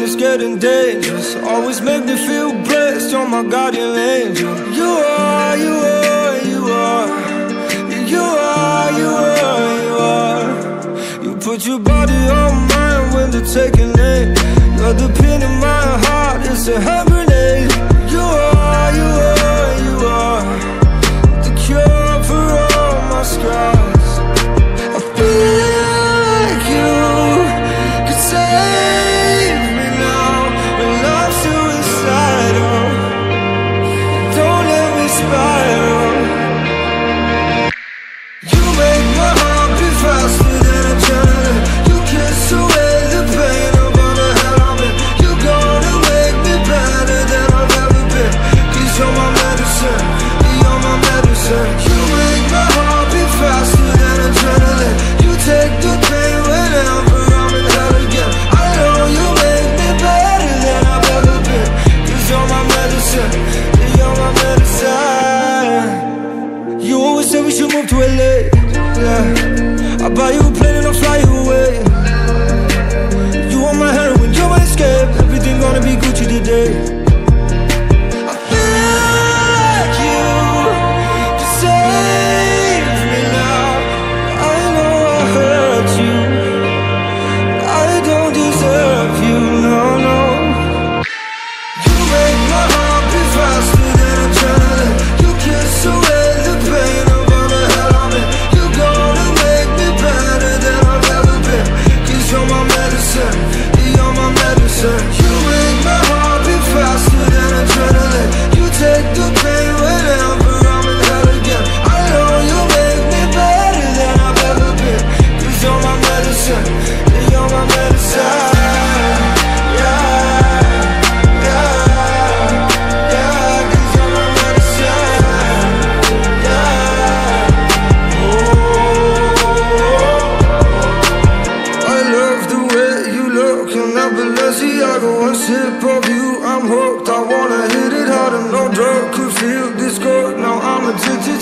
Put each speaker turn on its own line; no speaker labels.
when it's getting dangerous. Always make me feel blessed, you're my guardian angel. You are, you are, you are. You are, you are, you are. You put your body on mine when they're taking aim. You're the pin in my heart, it's a hand grenade. You are, you are, you are. The cure for all my scars. I feel like you could save me now when love's suicidal. Don't let me spiral. You make my heart beat faster than adrenaline. You kiss away the pain of all the hell I'm in. You're gonna make me better than I've ever been. 'Cause you're my medicine, you're my medicine. You make my heart beat faster than adrenaline. You take the pain whenever I'm in hell again. I know you make me better than I've ever been. 'Cause you're my medicine, you're my medicine. You always say we should move to LA, yeah. I'll buy you a plane and I'll fly you away. You want my heroin, you're my escape. Everything gonna be Gucci today. I feel like you could save me now. I know I hurt you, I don't deserve you, no, no. You make my heart beat faster than adrenaline. You kiss away the pain of all the hell I'm in. You're gonna make me better than I've ever been. 'Cause you're my medicine, you're my medicine. You make my heart beat faster than adrenaline. You take the pain whenever I'm in hell again. I know you make me better than I've ever been. 'Cause you're my medicine, you're my medicine. One sip of you, I'm hooked. I wanna hit it harder. No drug could feel this good. Now I'm addicted